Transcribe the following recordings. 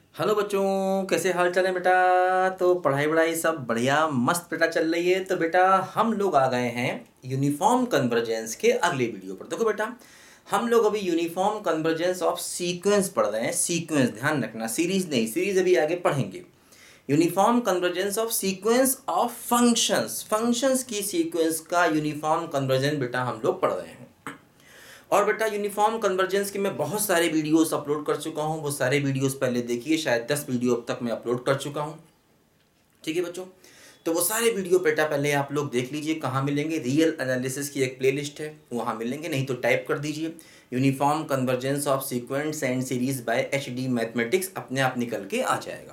Hello बच्चों, कैसे हाल चाल है बेटा। तो पढ़ाई वढ़ाई सब बढ़िया मस्त बेटा चल रही है। तो बेटा हम लोग आ गए हैं यूनिफॉर्म कन्वर्जेंस के अगले वीडियो पर। देखो बेटा, हम लोग अभी यूनिफॉर्म कन्वर्जेंस ऑफ सीक्वेंस पढ़ रहे हैं। सीक्वेंस ध्यान रखना, सीरीज नहीं, सीरीज अभी आगे पढ़ेंगे। Uniform convergence of sequence of functions, functions की सीक्वेंस का यूनिफॉर्म कन्वर्जेंस बेटा हम लोग पढ़ रहे हैं। और बेटा यूनिफॉर्म कन्वर्जेंस के मैं बहुत सारे वीडियोस अपलोड कर चुका हूँ। वो सारे वीडियोस पहले देखिए, शायद 10 वीडियो अब तक मैं अपलोड कर चुका हूँ। ठीक है बच्चों, तो वो सारे वीडियो बेटा पहले आप लोग देख लीजिए। कहाँ मिलेंगे? रियल एनालिसिस की एक प्लेलिस्ट है, वहाँ मिलेंगे। नहीं तो टाइप कर दीजिए uniform convergence of sequence and series by HD mathematics, अपने आप निकल के आ जाएगा।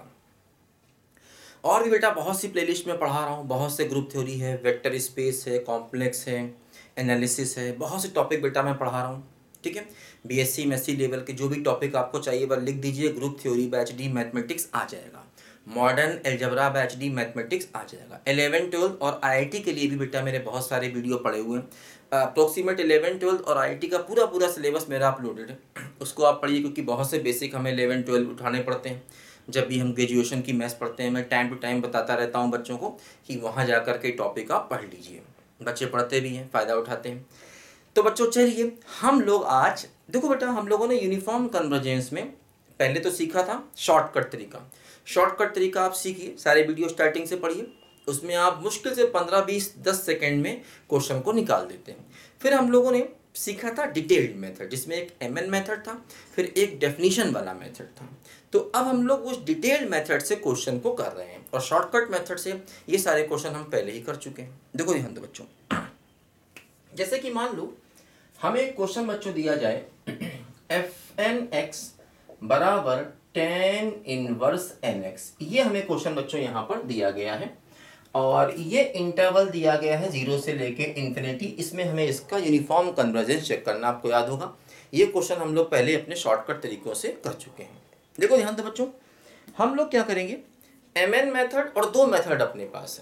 और भी बेटा बहुत सी प्लेलिस्ट में पढ़ा रहा हूँ। बहुत से ग्रुप थ्योरी है, वेक्टर स्पेस है, कॉम्प्लेक्स है, एनालिसिस है, बहुत से टॉपिक बेटा मैं पढ़ा रहा हूँ। ठीक है, BSc MSc लेवल के जो भी टॉपिक आपको चाहिए बस लिख दीजिए, group theory by HD mathematics आ जाएगा। Modern algebra by HD mathematics आ जाएगा। 11 12 और IIT के लिए भी बेटा मेरे बहुत सारे वीडियो पड़े हुए हैं। अप्रोक्सीमेट 11 12 और IIT का पूरा पूरा सिलेबस मेरा अपलोडेड है, उसको आप पढ़िए, क्योंकि बहुत से बेसिक हमें 11 12 उठाने पड़ते हैं। जब भी हम ग्रेजुएशन की मैथ्स पढ़ते हैं, मैं टाइम टू टाइम बताता रहता हूँ बच्चों को कि वहाँ जा कर के टॉपिक आप पढ़ लीजिए। बच्चे पढ़ते भी हैं, फ़ायदा उठाते हैं। तो बच्चों चलिए हम लोग आज देखो बेटा, हम लोगों ने यूनिफॉर्म कन्वर्जेंस में पहले तो सीखा था शॉर्टकट तरीका। शॉर्टकट तरीका आप सीखिए, सारे वीडियो स्टार्टिंग से पढ़िए। उसमें आप मुश्किल से 15 20 10 सेकेंड में क्वेश्चन को निकाल देते हैं। फिर हम लोगों ने सीखा था डिटेल्ड मेथड, जिसमें एक MN मेथड था, फिर एक डेफिनेशन वाला मेथड था। तो अब हम लोग उस डिटेल्ड मेथड से क्वेश्चन को कर रहे हैं, और शॉर्टकट मेथड से ये सारे क्वेश्चन हम पहले ही कर चुके हैं। देखो ध्यान दो बच्चों, जैसे कि मान लो हमें एक क्वेश्चन बच्चों दिया जाए fn(x) बराबर tan इनवर्स nx। ये हमें क्वेश्चन बच्चों यहाँ पर दिया गया है, और ये इंटरवल दिया गया है 0 से लेके इन्फिनिटी। इसमें हमें इसका यूनिफॉर्म कन्वर्जेंस चेक करना, आपको याद होगा ये क्वेश्चन हम लोग पहले अपने शॉर्टकट तरीकों से कर चुके हैं। देखो ध्यान दो बच्चों, हम लोग क्या करेंगे, MN मेथड और दो मेथड अपने पास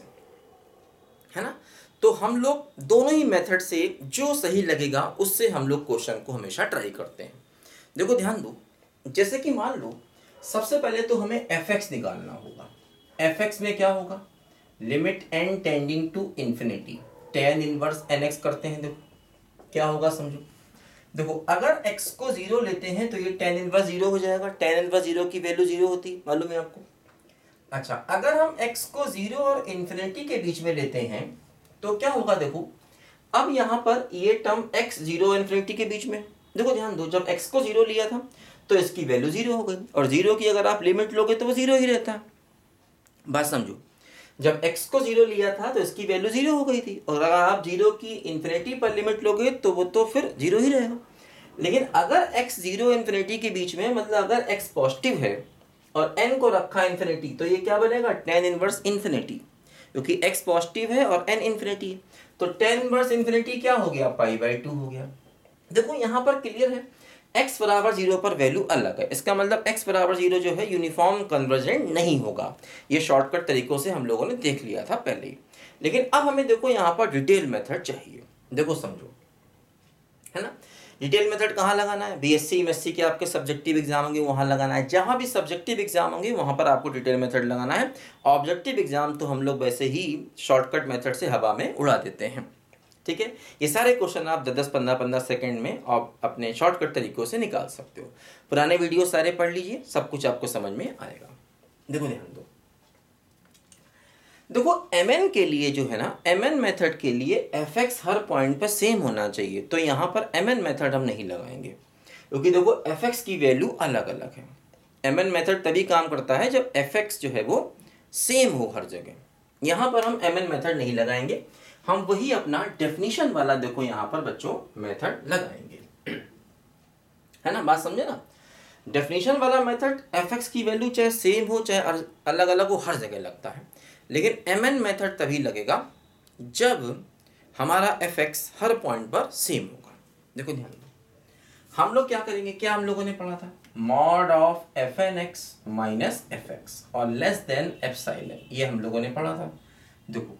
है ना। तो हम लोग दोनों ही मेथड से जो सही लगेगा उससे हम लोग क्वेश्चन को हमेशा ट्राई करते हैं। देखो ध्यान दो, जैसे कि मान लो सबसे पहले तो हमें fx निकालना होगा। fx में क्या होगा, limit n tending to infinity tan inverse nx करते हैं। देखो क्या होगा समझो। देखो अगर x को 0 लेते हैं तो ये tan इनवर्स 0 हो जाएगा। tan इनवर्स 0 की वैल्यू 0 होती है, मालूम है आपको। अच्छा, अगर हम x को 0 और इन्फिनिटी के बीच में लेते हैं तो क्या होगा, देखो अब यहाँ पर ये टर्म x 0 इन्फिनिटी के बीच में, देखो ध्यान दो, जब x को 0 लिया था तो इसकी वैल्यू 0 हो गई, और 0 की अगर आप लिमिट लोगे तो वो 0 ही रहता है। बात समझो, जब x को 0 लिया था तो इसकी वैल्यू 0 हो गई थी, और अगर आप 0 की इन्फिनिटी पर लिमिट लोगे तो वो तो फिर 0 ही रहेगा। लेकिन अगर x 0 इन्फिनिटी के बीच में, मतलब अगर x पॉजिटिव है और n को रखा इन्फिनिटी, तो ये क्या बनेगा, tan इनवर्स इन्फिनिटी, क्योंकि x पॉजिटिव है और n इन्फिनिटी है। तो tan इनवर्स इन्फिनिटी क्या हो गया, π/2 हो गया। देखो यहाँ पर क्लियर है, x बराबर 0 पर वैल्यू अलग है, इसका मतलब x बराबर 0 जो है यूनिफॉर्म कन्वर्जेंट नहीं होगा। ये शॉर्टकट तरीकों से हम लोगों ने देख लिया था पहले ही। लेकिन अब हमें देखो यहाँ पर डिटेल मेथड चाहिए। देखो समझो, है ना। डिटेल मेथड कहाँ लगाना है, BSc MSc के आपके सब्जेक्टिव एग्जाम होंगे वहाँ लगाना है। जहाँ भी सब्जेक्टिव एग्जाम होंगे वहाँ पर आपको डिटेल मेथड लगाना है। ऑब्जेक्टिव एग्जाम तो हम लोग वैसे ही शॉर्टकट मेथड से हवा में उड़ा देते हैं। ठीक है, ये सारे क्वेश्चन आप 10 15 15 सेकंड में आप अपने शॉर्टकट तरीकों से निकाल सकते हो। पुराने वीडियो सारे पढ़ लीजिए, सब कुछ आपको समझ में आएगा। देखो ध्यान दो, देखो MN के लिए जो है ना, MN मेथड के लिए fx हर पॉइंट पर सेम होना चाहिए। तो यहाँ पर MN मेथड हम नहीं लगाएंगे, क्योंकि देखो fx की वैल्यू अलग अलग है। MN मेथड तभी काम करता है जब fx जो है वो सेम हो हर जगह। यहाँ पर हम MN मेथड नहीं लगाएंगे, हम वही अपना डेफिनेशन वाला देखो यहाँ पर बच्चों मेथड लगाएंगे, है ना। बात समझे ना। डेफिनेशन वाला मेथड fx की वैल्यू चाहे सेम हो चाहे अलग अलग हो, हर जगह लगता है। लेकिन MN मेथड तभी लगेगा जब हमारा fx हर पॉइंट पर सेम होगा। देखो ध्यान दो, हम लोग क्या करेंगे, क्या हम लोगों ने पढ़ा था, mod of fnx minus fx और लेस देन एप्सिलॉन, ये हम लोगों ने पढ़ा था। देखो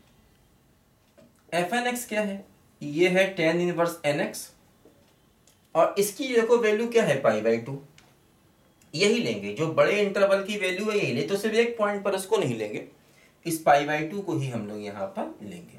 fnx क्या है, ये है tan इनवर्स nx, और इसकी देखो वैल्यू क्या है, π/2। यही लेंगे, जो बड़े इंटरवल की वैल्यू है यही ले, तो सिर्फ एक पॉइंट पर उसको नहीं लेंगे, इस π/2 को ही हम लोग यहाँ पर लेंगे।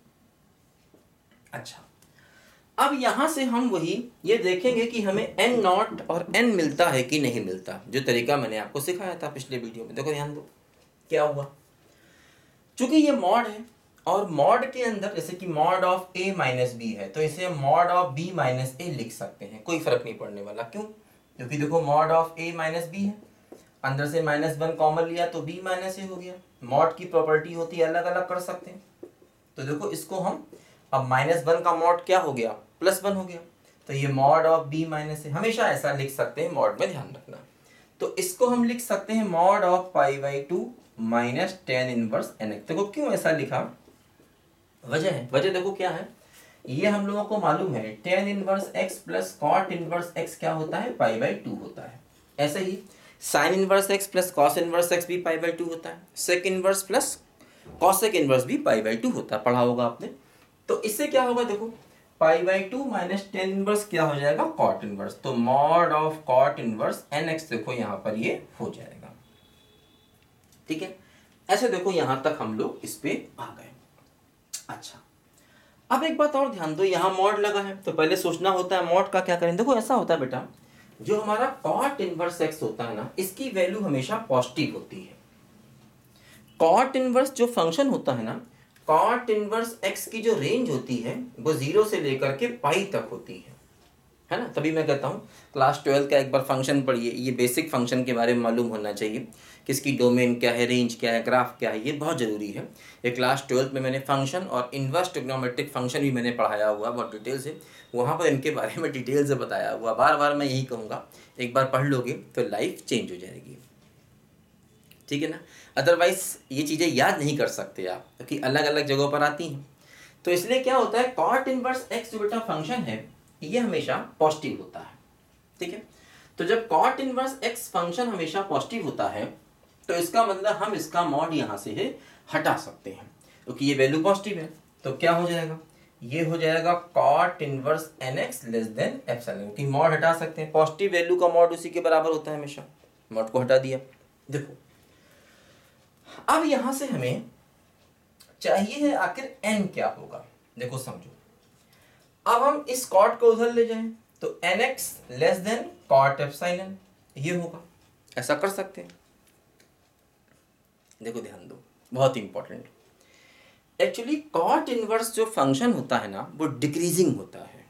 अच्छा, अब यहाँ से हम वही ये देखेंगे कि हमें n0 और n मिलता है कि नहीं मिलता, जो तरीका मैंने आपको सिखाया था पिछले वीडियो में। देखो ध्यान दो क्या हुआ, चूंकि ये मॉड है और मॉड के अंदर जैसे कि mod of a minus b है, तो इसे mod of b minus a लिख सकते हैं, कोई फर्क नहीं पड़ने वाला। क्यों? क्योंकि देखो mod of a minus b है, अंदर से -1 कॉमन लिया तो b माइनस ए हो गया। मॉड की प्रॉपर्टी होती है अलग अलग कर सकते हैं, तो देखो इसको हम अब -1 का मॉड क्या हो गया, +1 हो गया, तो ये mod of b minus a, हमेशा ऐसा लिख सकते हैं मॉड में, ध्यान रखना। तो इसको हम लिख सकते हैं mod of π/2 minus tan inverse nx। देखो क्यों ऐसा लिखा, वजह है, वजह देखो क्या है, ये हम लोगों को मालूम है tan inverse x plus cot inverse x क्या होता है, π/2 होता है। ऐसे ही sin इनवर्स x plus cos inverse x भी π/2 होता है, sec inverse plus cosec inverse भी π/2 होता है, पढ़ा होगा आपने। तो इससे क्या होगा, देखो π/2 माइनस tan इनवर्स क्या हो जाएगा, cot इनवर्स, तो mod of cot inverse nx देखो यहाँ पर ये हो जाएगा। ठीक है, ऐसे देखो यहाँ तक हम लोग इस पे आ गए। अच्छा, अब एक बात और ध्यान दो, यहाँ मॉड लगा है तो पहले सोचना होता है मॉड का क्या करें। देखो ऐसा होता है बेटा, जो हमारा cot इनवर्स x होता है ना, इसकी वैल्यू हमेशा पॉजिटिव होती है। cot इनवर्स जो फंक्शन होता है ना, cot इनवर्स x की जो रेंज होती है वो 0 से लेकर के पाई तक होती है ना। तभी मैं कहता हूँ क्लास 12 का एक बार फंक्शन पढ़िए, ये बेसिक फंक्शन के बारे में मालूम होना चाहिए, किसकी डोमेन क्या है, रेंज क्या है, ग्राफ क्या है, ये बहुत ज़रूरी है। ये क्लास 12 में मैंने फंक्शन और इन्वर्स ट्रिग्नोमेट्रिक फंक्शन भी मैंने पढ़ाया हुआ बहुत डिटेल से, वहाँ पर इनके बारे में डिटेल से बताया हुआ। बार बार मैं यही कहूँगा, एक बार पढ़ लोगे तो लाइफ चेंज हो जाएगी, ठीक है ना। अदरवाइज ये चीज़ें याद नहीं कर सकते आप, क्योंकि अलग अलग जगहों पर आती हैं। तो इसलिए क्या होता है, cot इनवर्स x जो बेटा फंक्शन है ये हमेशा पॉजिटिव होता है, ठीक है। तो जब cot इनवर्स x फंक्शन हमेशा पॉजिटिव होता है तो इसका मतलब हम इसका मॉड यहाँ से हटा सकते हैं, क्योंकि ये वैल्यू पॉजिटिव है। तो क्या हो जाएगा, ये हो जाएगा cot inverse nx less than epsilon, क्योंकि मॉड हटा सकते हैं, पॉजिटिव वैल्यू का मॉड उसी के बराबर होता है हमेशा। मॉड को हटा दिया। देखो अब यहां से हमें चाहिए है आखिर n क्या होगा। देखो समझो, अब हम इस cot को उधर ले जाएं तो nx less than cot epsilon ये होगा, ऐसा कर सकते हैं। देखो ध्यान दो, बहुत इंपॉर्टेंट, एक्चुअली cot इनवर्स जो फंक्शन होता है ना वो डिक्रीजिंग होता है,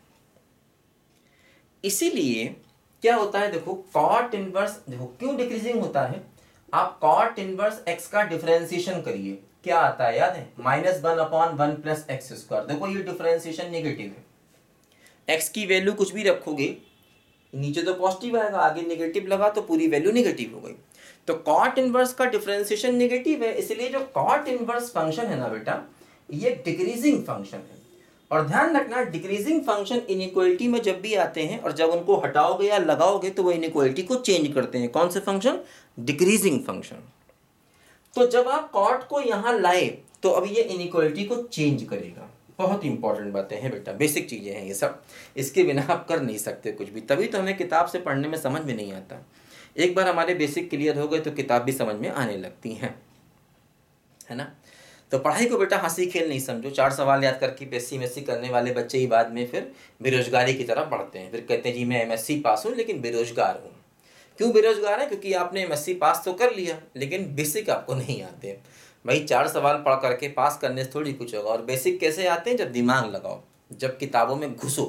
इसीलिए क्या होता है, देखो cot इनवर्स, देखो क्यों डिक्रीजिंग होता है, आप cot इनवर्स x का डिफरेंशिएशन करिए, क्या आता है याद है, -1/1 प्लस एक्स स्क्वायर। देखो ये डिफरेंशिएशन नेगेटिव है, x की वैल्यू कुछ भी रखोगे नीचे तो पॉजिटिव आएगा, आगे नेगेटिव लगा तो पूरी वैल्यू नेगेटिव हो गई। तो cot इनवर्स का डिफरेंशिएशन नेगेटिव है, इसलिए जो cot इनवर्स फंक्शन है ना बेटा ये डिक्रीजिंग फंक्शन है। और ध्यान रखना, डिक्रीजिंग फंक्शन इनइक्वालिटी में जब भी आते हैं और जब उनको हटाओगे या लगाओगे तो वो इनइक्वालिटी को चेंज करते हैं। कौन से फंक्शन, डिक्रीजिंग फंक्शन। तो जब आप cot को यहाँ लाए तो अब ये इनइक्वालिटी को चेंज करेगा। बहुत इंपॉर्टेंट बातें हैं बेटा, बेसिक चीज़ें हैं ये सब, इसके बिना आप कर नहीं सकते कुछ भी, तभी तो हमें किताब से पढ़ने में समझ में नहीं आता। एक बार हमारे बेसिक क्लियर हो गए तो किताब भी समझ में आने लगती हैं, है ना। तो पढ़ाई को बेटा हंसी खेल नहीं समझो, 4 सवाल याद करके एमएससी करने वाले बच्चे ही बाद में फिर बेरोजगारी की तरफ बढ़ते हैं, फिर कहते हैं जी मैं एमएससी पास हूँ लेकिन बेरोजगार हूँ। क्यों बेरोजगार है, क्योंकि आपने एमएससी पास तो कर लिया लेकिन बेसिक आपको नहीं आते। भाई 4 सवाल पढ़ करके पास करने से थोड़ी कुछ होगा। और बेसिक कैसे आते हैं, जब दिमाग लगाओ, जब किताबों में घुसो।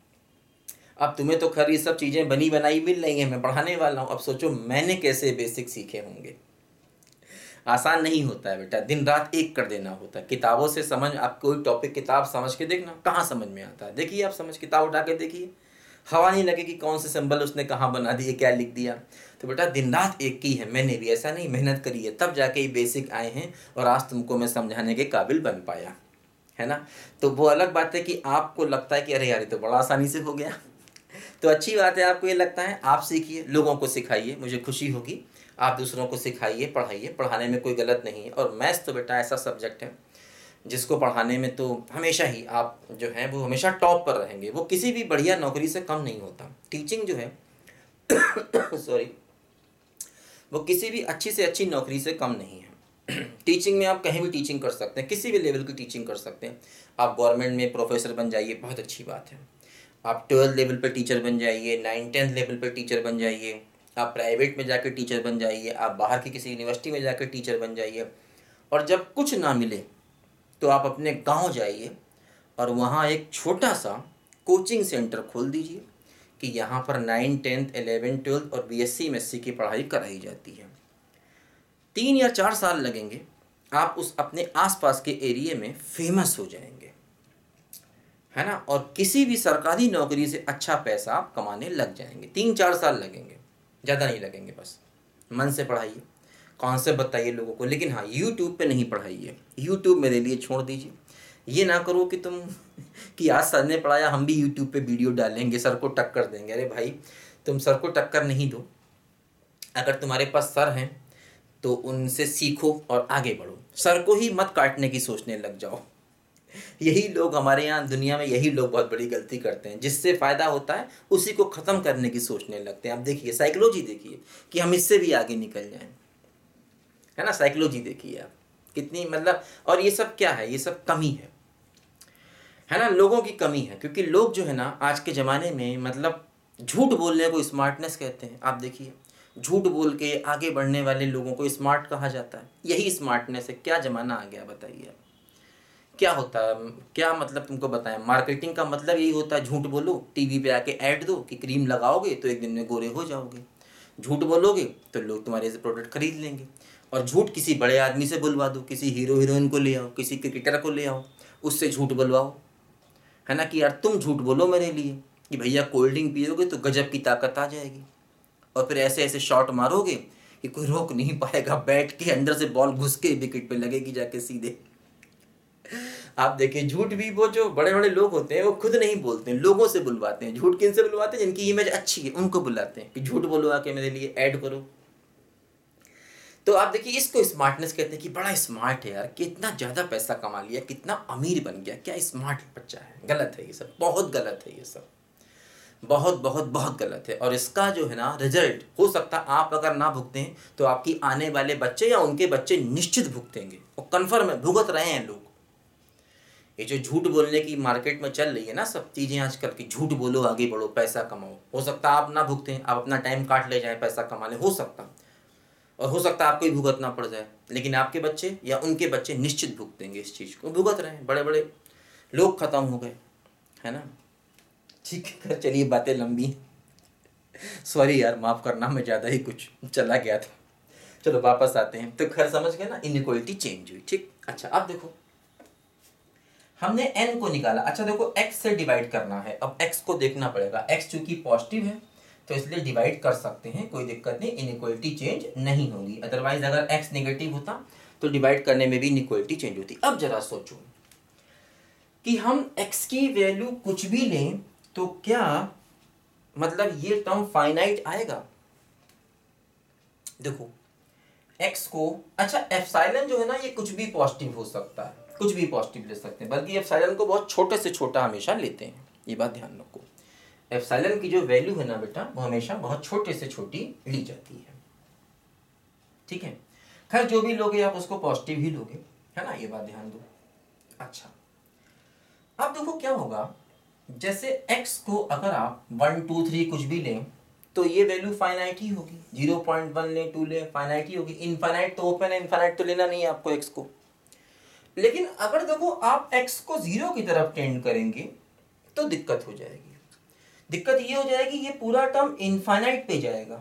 अब तुम्हें तो खैर ये सब चीज़ें बनी बनाई मिल रही हैं, मैं पढ़ाने वाला हूँ, अब सोचो मैंने कैसे बेसिक सीखे होंगे। आसान नहीं होता है बेटा, दिन रात एक कर देना होता है। किताबों से समझ, आप कोई टॉपिक किताब समझ के देखना, कहाँ समझ में आता है। देखिए आप समझ, किताब उठा के देखिए, हवा नहीं लगे कि कौन से सिंबल उसने कहाँ बना दिए, क्या लिख दिया। तो बेटा दिन रात एक की है, मैंने भी ऐसा नहीं मेहनत करी है, तब जाके ये बेसिक आए हैं और आज तुमको मैं समझाने के काबिल बन पाया, है ना। तो वो अलग बात है कि आपको लगता है कि अरे यार ये तो बड़ा आसानी से हो गया। तो अच्छी बात है, आपको ये लगता है, आप सीखिए, लोगों को सिखाइए, मुझे खुशी होगी। आप दूसरों को सिखाइए, पढ़ाइए, पढ़ाने में कोई गलत नहीं है। और मैथ्स तो बेटा ऐसा सब्जेक्ट है जिसको पढ़ाने में तो हमेशा ही आप जो हैं वो हमेशा टॉप पर रहेंगे। वो किसी भी बढ़िया नौकरी से कम नहीं होता। टीचिंग जो है सॉरी, वो किसी भी अच्छी से अच्छी नौकरी से कम नहीं है। टीचिंग में आप कहीं भी टीचिंग कर सकते हैं, किसी भी लेवल की टीचिंग कर सकते हैं। आप गवर्नमेंट में प्रोफेसर बन जाइए, बहुत अच्छी बात है। आप 12th लेवल पर टीचर बन जाइए, 9th-10th लेवल पर टीचर बन जाइए, आप प्राइवेट में जाकर टीचर बन जाइए, आप बाहर की किसी यूनिवर्सिटी में जाकर टीचर बन जाइए। और जब कुछ ना मिले तो आप अपने गांव जाइए और वहाँ एक छोटा सा कोचिंग सेंटर खोल दीजिए कि यहाँ पर 9, 10th, 11, 12 और BSc MSc की पढ़ाई कराई जाती है। 3 या 4 साल लगेंगे, आप उस अपने आसपास के एरिया में फेमस हो जाएंगे, है ना। और किसी भी सरकारी नौकरी से अच्छा पैसा आप कमाने लग जाएंगे। 3-4 साल लगेंगे, ज़्यादा नहीं लगेंगे। बस मन से पढ़ाइए, कॉन्सेप्ट बताइए लोगों को, लेकिन हाँ यूट्यूब पे नहीं पढ़ाइए। यूट्यूब मेरे लिए छोड़ दीजिए। ये ना करो कि तुम कि आज सर ने पढ़ाया हम भी यूट्यूब पे वीडियो डालेंगे, सर को टक्कर देंगे। अरे भाई, तुम सर को टक्कर नहीं दो। अगर तुम्हारे पास सर हैं तो उनसे सीखो और आगे बढ़ो। सर को ही मत काटने की सोचने लग जाओ। यही लोग हमारे यहाँ दुनिया में, यही लोग बहुत बड़ी गलती करते हैं। जिससे फ़ायदा होता है उसी को ख़त्म करने की सोचने लगते हैं। आप देखिए, साइकोलॉजी देखिए कि हम इससे भी आगे निकल जाएं, है ना। साइकोलॉजी देखिए आप कितनी, मतलब, और ये सब क्या है, ये सब कमी है ना, लोगों की कमी है। क्योंकि लोग जो है ना आज के ज़माने में, मतलब, झूठ बोलने को स्मार्टनेस कहते हैं। आप देखिए, झूठ बोल के आगे बढ़ने वाले लोगों को स्मार्ट कहा जाता है। यही स्मार्टनेस है। क्या ज़माना आ गया बताइए आप। क्या होता है, क्या मतलब तुमको बताएं, मार्केटिंग का मतलब यही होता है, झूठ बोलो, टीवी पे आके ऐड दो कि क्रीम लगाओगे तो एक दिन में गोरे हो जाओगे। झूठ बोलोगे तो लोग तुम्हारे से प्रोडक्ट खरीद लेंगे। और झूठ किसी बड़े आदमी से बुलवा दो, किसी हीरो हीरोइन को ले आओ, किसी क्रिकेटर को ले आओ, उससे झूठ बुलवाओ, है ना, कि यार तुम झूठ बोलो मेरे लिए कि भैया कोल्ड ड्रिंक पियोगे तो गजब की ताकत आ जाएगी। और फिर ऐसे ऐसे शॉट मारोगे कि कोई रोक नहीं पाएगा, बैट के अंदर से बॉल घुस के विकेट पे लगेगी जाके सीधे। आप देखिए, झूठ भी वो जो बड़े बड़े लोग होते हैं वो खुद नहीं बोलते हैं, लोगों से बुलवाते हैं। झूठ किनसे बुलवाते हैं? जिनकी इमेज अच्छी है उनको बुलाते हैं कि झूठ बोलो आके मेरे लिए, ऐड करो। तो आप देखिए, इसको स्मार्टनेस कहते हैं कि बड़ा स्मार्ट है यार, कितना ज़्यादा पैसा कमा लिया, कितना अमीर बन गया, क्या स्मार्ट बच्चा है। गलत है ये सब, बहुत गलत है ये सब, बहुत बहुत बहुत गलत है। और इसका जो है ना रिजल्ट, हो सकता है आप अगर ना भुगतें तो आपकी आने वाले बच्चे या उनके बच्चे निश्चित भुगतेंगे, और कन्फर्म है, भुगत रहे हैं लोग। ये जो झूठ बोलने की मार्केट में चल रही है ना सब चीज़ें आजकल की, झूठ बोलो आगे बढ़ो पैसा कमाओ, हो सकता है आप ना भुगतें, आप अपना टाइम काट ले जाए पैसा कमाने, हो सकता, और हो सकता है आपको ही भुगतना पड़ जाए, लेकिन आपके बच्चे या उनके बच्चे निश्चित भुगतेंगे इस चीज़ को। भुगत रहे हैं, बड़े बड़े लोग ख़त्म हो गए, है ना। ठीक है, चलिए बातें लंबी, सॉरी यार, माफ़ करना, मैं ज़्यादा ही कुछ चला गया था। चलो वापस आते हैं। तो खैर समझ गए ना, इनइक्वालिटी चेंज हुई, ठीक। अच्छा, अब देखो, हमने n को निकाला। अच्छा देखो, x से डिवाइड करना है। अब x को देखना पड़ेगा, x चूंकि पॉजिटिव है तो इसलिए डिवाइड कर सकते हैं, कोई दिक्कत नहीं, इनइक्वालिटी चेंज नहीं होगी। अदरवाइज अगर x नेगेटिव होता तो डिवाइड करने में भी इनइक्वालिटी चेंज होती। अब जरा सोचो कि हम x की वैल्यू कुछ भी लें तो क्या मतलब ये टर्म फाइनाइट आएगा? देखो x को, अच्छा एप्सिलॉन जो है ना ये कुछ भी पॉजिटिव हो सकता है, कुछ भी पॉजिटिव ले सकते हैं, बल्कि एप्सिलॉन को बहुत छोटे से छोटा हमेशा लेते हैं, ये बात ध्यान रखो। एप्सिलॉन की जो वैल्यू है ना बेटा, वो हमेशा बहुत छोटे से छोटी ली जाती है, ठीक है। खैर जो भी लोगे आप उसको पॉजिटिव ही लोगे, है ना, ये बात ध्यान दो। अच्छा, अब देखो क्या होगा, जैसे x को अगर आप 1, 2, 3 कुछ भी लें तो ये वैल्यू फाइनाइट ही होगी। 0.1 ले, 2 ले, फाइनाइट ही होगी। इनफाइनाइट तो ओपन है, इनफाइनाइट तो लेना नहीं है आपको x को। लेकिन अगर देखो आप x को 0 की तरफ टेंड करेंगे तो दिक्कत हो जाएगी। दिक्कत ये हो जाएगी, ये पूरा टर्म इनफाइनाइट पे जाएगा।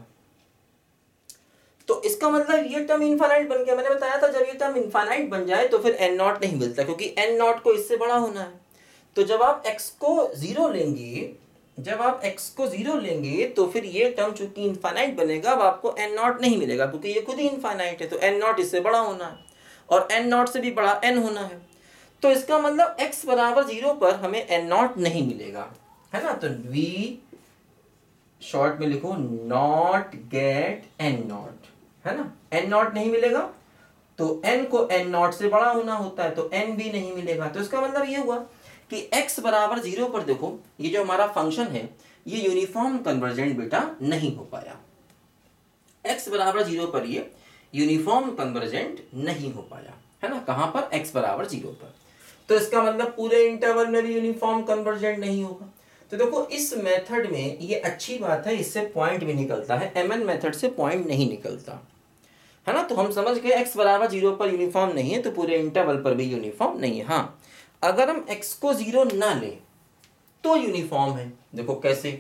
तो इसका मतलब ये टर्म इनफाइनाइट बन गया। मैंने बताया था जब ये टर्म इनफाइनाइट बन जाए तो फिर n0 नहीं मिलता, क्योंकि n0 को इससे बड़ा होना है। तो जब आप x को 0 लेंगे, जब आप x को 0 लेंगे तो फिर ये टर्म चूंकि इनफाइनाइट बनेगा, अब आपको n0 नहीं मिलेगा, क्योंकि ये खुद ही इनफाइनाइट है। तो n0 इससे बड़ा होना है और n0 से भी बड़ा n होना है। तो इसका मतलब x बराबर 0 पर हमें n0 नहीं मिलेगा, है ना। तो v शॉर्ट में लिखो नॉट गेट n0, है ना। n0 नहीं मिलेगा तो n को n0 से बड़ा होना होता है, तो n भी नहीं मिलेगा। तो इसका मतलब ये हुआ कि x बराबर 0 पर देखो ये जो हमारा फंक्शन है ये यूनिफॉर्म कन्वर्जेंट बेटा नहीं हो पाया। x बराबर 0 पर ये यूनिफॉर्म कन्वर्जेंट नहीं हो पाया, है ना। कहाँ पर? x बराबर 0 पर। तो इसका मतलब पूरे इंटरवल में भी यूनिफॉर्म कन्वर्जेंट नहीं होगा। तो देखो इस मेथड में ये अच्छी बात है, इससे पॉइंट भी निकलता है, mn मेथड से पॉइंट नहीं निकलता, है ना। तो हम समझ गए x बराबर 0 पर यूनिफॉर्म नहीं है तो पूरे इंटरवल पर भी यूनिफॉर्म नहीं है। हाँ, अगर हम x को 0 ना लें तो यूनिफॉर्म है। देखो कैसे,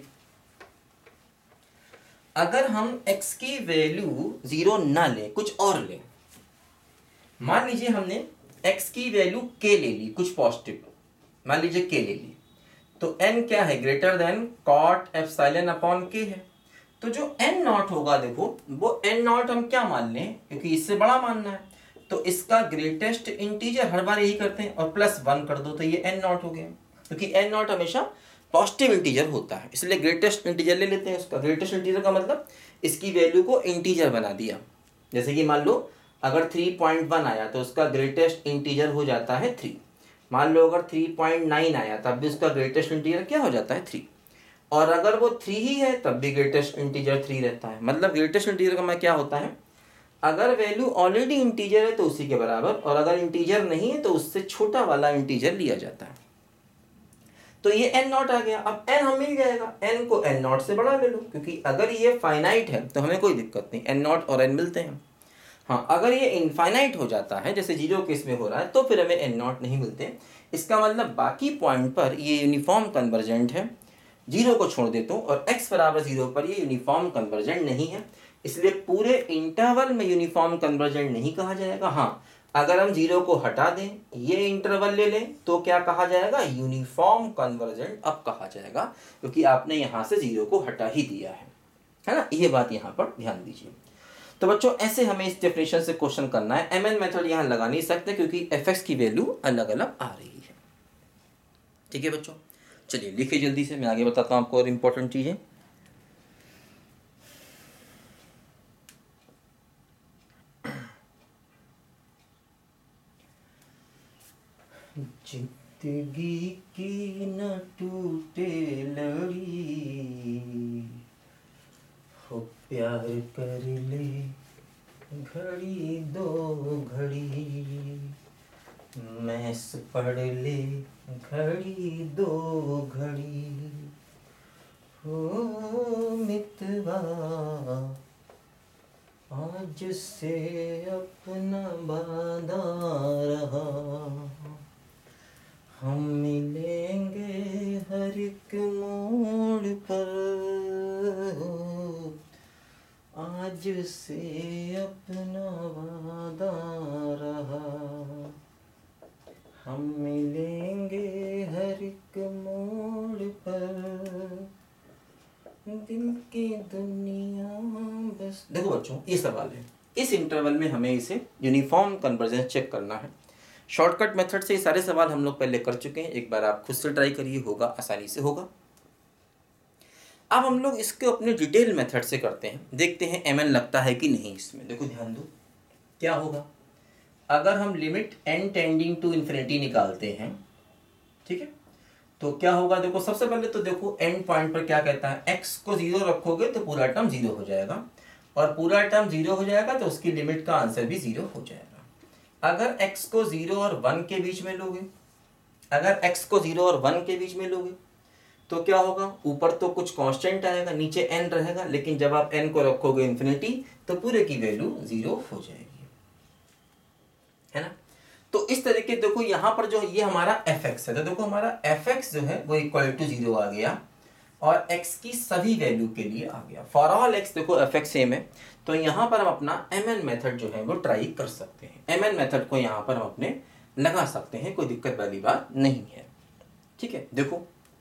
अगर हम x की वैल्यू 0 ना लें, कुछ और लें, मान लीजिए हमने x की वैल्यू k ले ली, कुछ पॉजिटिव, मान लीजिए k ले ली, तो n क्या है? Greater than cot epsilon upon k है। तो जो n नॉट होगा, देखो वो n नॉट हम क्या मान लें, क्योंकि इससे बड़ा मानना है, तो इसका ग्रेटेस्ट इंटीजर हर बार यही करते हैं और +1 कर दो तो ये n नॉट हो गया, क्योंकि n नॉट हमेशा पॉजिटिव इंटीजर होता है, इसलिए ग्रेटेस्ट इंटीजर ले लेते हैं उसका। ग्रेटेस्ट इंटीजर का मतलब इसकी वैल्यू को इंटीजर बना दिया। जैसे कि मान लो अगर 3.1 आया तो उसका ग्रेटेस्ट इंटीजर हो जाता है 3। मान लो अगर 3.9 आया तब भी उसका ग्रेटेस्ट इंटीजर क्या हो जाता है? 3। और अगर वो 3 ही है तब भी ग्रेटेस्ट इंटीजर 3 रहता है। मतलब ग्रेटेस्ट इंटीजर का मतलब क्या होता है, अगर वैल्यू ऑलरेडी इंटीजर है तो उसी के बराबर, और अगर इंटीजर नहीं है तो उससे छोटा वाला इंटीजर लिया जाता है। तो ये n नॉट आ गया। अब n हम मिल जाएगा, n को n नॉट से बड़ा ले लो, क्योंकि अगर ये फाइनाइट है तो हमें कोई दिक्कत नहीं, n नॉट और n मिलते हैं। हाँ, अगर ये इनफाइनाइट हो जाता है जैसे 0 केस में हो रहा है तो फिर हमें n नॉट नहीं मिलते। इसका मतलब बाकी पॉइंट पर ये यूनिफॉर्म कन्वर्जेंट है, 0 को छोड़ देता हूँ, और x बराबर 0 पर ये यूनिफॉर्म कन्वर्जेंट नहीं है, इसलिए पूरे इंटरवल में यूनिफॉर्म कन्वर्जेंट नहीं कहा जाएगा। हाँ, अगर हम 0 को हटा दें, ये इंटरवल ले लें, तो क्या कहा जाएगा? यूनिफॉर्म कन्वर्जेंट अब कहा जाएगा, क्योंकि आपने यहाँ से 0 को हटा ही दिया है ना। ये बात यहाँ पर ध्यान दीजिए। तो बच्चों ऐसे हमें इस डेफिनेशन से क्वेश्चन करना है। mn मेथड यहाँ लगा नहीं सकते क्योंकि fx की वैल्यू अलग अलग आ रही है। ठीक है बच्चों, चलिए लिखिए जल्दी से, मैं आगे बताता हूँ आपको और इम्पोर्टेंट चीजें। जिंदगी की न टूटे लड़ी, हो प्यार कर ले घड़ी दो घड़ी, मैस पढ़ ले घड़ी दो घड़ी, हो मितवा आज से अपना वादा रहा, हम मिलेंगे हर एक मोड़ पर, आज से अपना वादा रहा, हम मिलेंगे हर एक मोड़ पर, दिल की दुनिया बस। देखो बच्चों ये सवाल है, इस इंटरवल में हमें इसे यूनिफॉर्म कन्वर्जेंस चेक करना है। शॉर्टकट मेथड से ये सारे सवाल हम लोग पहले कर चुके हैं, एक बार आप खुद से ट्राई करिए, होगा आसानी से होगा। अब हम लोग इसको अपने डिटेल मेथड से करते हैं, देखते हैं mn लगता है कि नहीं इसमें। देखो ध्यान दो, क्या होगा अगर हम limit n tending to infinity निकालते हैं, ठीक है, तो क्या होगा? देखो सबसे पहले तो देखो एंड पॉइंट पर क्या कहता है, x को 0 रखोगे तो पूरा टर्म 0 हो जाएगा, और पूरा टर्म 0 हो जाएगा तो उसकी लिमिट का आंसर भी 0 हो जाएगा। अगर x को 0 और 1 के बीच में लोगे, अगर x को 0 और 1 के बीच में लोगे तो क्या होगा? ऊपर तो कुछ कांस्टेंट आएगा, नीचे n रहेगा, लेकिन जब आप n को रखोगे इन्फिनिटी तो पूरे की वैल्यू 0 हो जाएगी, है ना। तो इस तरीके देखो यहाँ पर जो ये हमारा fx है, तो देखो हमारा fx जो है वो इक्वल टू 0 आ गया, और x की सभी वैल्यू के लिए आ गया। फॉर ऑल x देखो fx सेम है, तो यहाँ पर हम अपना mn मेथड जो है वो ट्राई कर सकते हैं। mn मेथड को यहाँ पर हम अपने लगा सकते हैं, कोई दिक्कत वाली बात नहीं है। ठीक है, देखो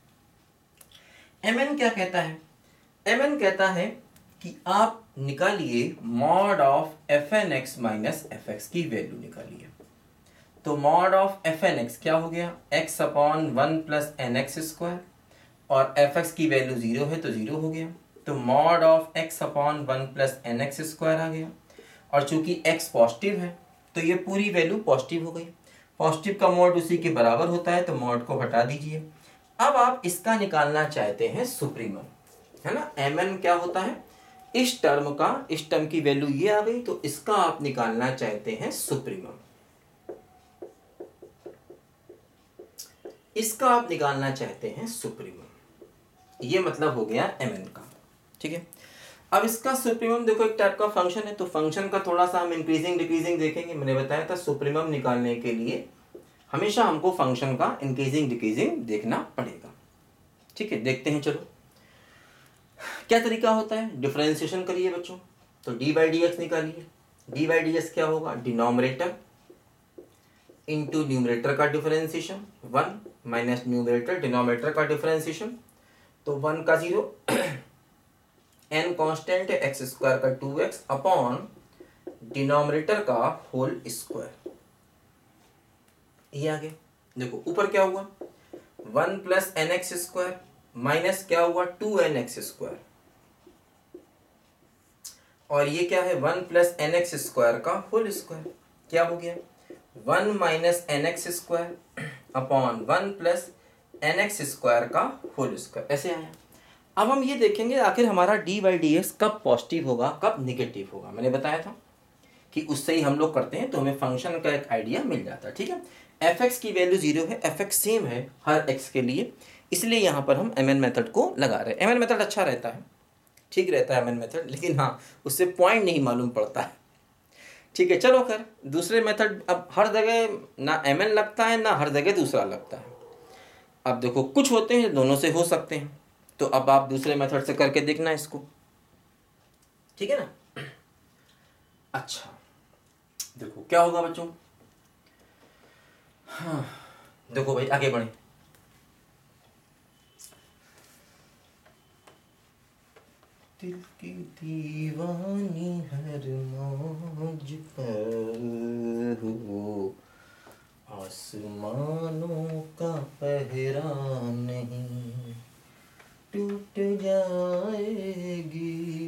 mn क्या कहता है? mn कहता है कि आप निकालिए mod of fnx minus fx की वैल्यू निकालिए। तो मॉड ऑफ fnx क्या हो गया? x upon 1 plus nx square, और fx की वैल्यू 0 है तो 0 हो गया, तो mod of x upon 1 plus nx square आ गया, और चूंकि x पॉजिटिव है तो ये पूरी वैल्यू पॉजिटिव हो गई। पॉजिटिव का मॉड उसी के बराबर होता है तो मॉड को हटा दीजिए। अब आप इसका निकालना चाहते हैं सुप्रीमम, है ना। mn क्या होता है? इस टर्म की वैल्यू ये आ गई, तो इसका आप निकालना चाहते हैं सुप्रीमम। इसका आप निकालना चाहते हैं सुप्रीमम, ये मतलब हो गया mn का। ठीक है, अब इसका सुप्रीमम देखो एक टाइप का फंक्शन है, तो फंक्शन का थोड़ा सा हम इंक्रीजिंग डिक्रीजिंग देखेंगे। मैंने बताया था सुप्रीमम निकालने के लिए हमेशा हमको फंक्शन का इंक्रीजिंग डिक्रीजिंग देखना पड़ेगा। ठीक है, देखते हैं। चलो क्या तरीका होता है, डिफरेंशिएशन करिए बच्चों। तो डी बाई डी एक्स निकालिए। डी बाई डी एक्स क्या होगा, डिनोमिनेटर इंटू न्यूमरेटर का डिफरेंशिएशन, 1 माइनस न्यूमरेटर डिनोमिनेटर का डिफरेंशिएशन, तो 1 का 0, n कांस्टेंट है, एक्स स्क्वायर का 2x अपॉन डिनोमिनेटर का होल स्क्वायर। ये आ गया। देखो ऊपर क्या हुआ, 1 plus N X square minus क्या हुआ 2nx स्क्वायर, और ये क्या है 1 प्लस एन एक्स स्क्वायर का होल स्क्वायर। क्या हो गया 1 minus N X square upon 1 plus N X square का होल स्क्वायर, ऐसे आया। अब हम ये देखेंगे आखिर हमारा डी बाई डी एक्स कब पॉजिटिव होगा कब निगेटिव होगा। मैंने बताया था कि उससे ही हम लोग करते हैं तो हमें फंक्शन का एक आइडिया मिल जाता है। ठीक है, एफ एक्स की वैल्यू 0 है, एफ एक्स सेम है हर एक्स के लिए, इसलिए यहाँ पर हम एम एन मेथड को लगा रहे हैं। एम एन मेथड अच्छा रहता है, ठीक रहता है एम एन मेथड, लेकिन हाँ उससे पॉइंट नहीं मालूम पड़ता है। ठीक है, चलो खैर दूसरे मेथड, अब हर जगह ना एम एन लगता है ना हर जगह दूसरा लगता है। अब देखो कुछ होते हैं दोनों से हो सकते हैं, तो अब आप दूसरे मेथड से करके देखना इसको। ठीक है ना। अच्छा देखो क्या होगा बच्चों, हाँ देखो भाई आगे बढ़े। दिल की दीवानी हर मौज पर हो, आसमानों का पहरा नहीं, टूट जाएगी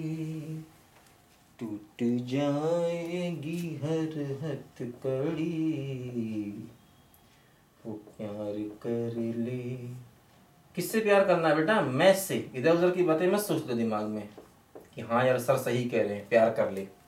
हर हथकड़ी, वो प्यार कर ले। किससे प्यार करना है बेटा, मैथ से। इधर उधर की बातें मत सोच लो दिमाग में कि हाँ यार सर सही कह रहे हैं प्यार कर ले।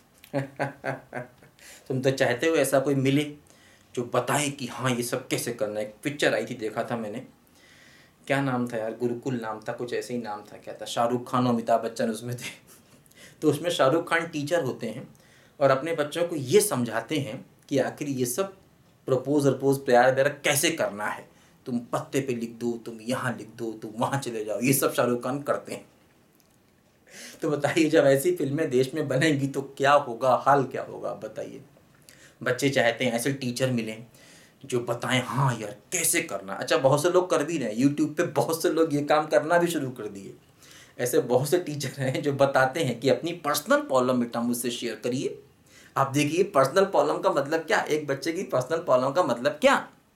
तुम तो चाहते हो ऐसा कोई मिले जो बताए कि हाँ ये सब कैसे करना है। एक पिक्चर आई थी देखा था मैंने, क्या नाम था यार, गुरुकुल नाम था, कुछ ऐसे ही नाम था, क्या था, शाहरुख खान और अमिताभ बच्चन उसमें थे। तो उसमें शाहरुख खान टीचर होते हैं और अपने बच्चों को ये समझाते हैं कि आखिर ये सब प्रपोज प्यार वगैरह कैसे करना है, तुम पत्ते पे लिख दो, तुम यहाँ लिख दो, तुम वहाँ चले जाओ, ये सब शाहरुख खान करते हैं। तो बताइए जब ऐसी फिल्में देश में बनेंगी तो क्या होगा, हाल क्या होगा बताइए। बच्चे चाहते हैं ऐसे टीचर मिलें जो बताएं हाँ यार कैसे करना। अच्छा बहुत से लोग कर भी रहे हैं, यूट्यूब पे बहुत से लोग ये काम करना भी शुरू कर दिए। ऐसे बहुत से टीचर हैं जो बताते हैं कि अपनी पर्सनल प्रॉब्लम बेटा मुझसे शेयर करिए। आप देखिए पर्सनल प्रॉब्लम का मतलब क्या, एक बच्चे की पर्सनल प्रॉब्लम का मतलब क्या।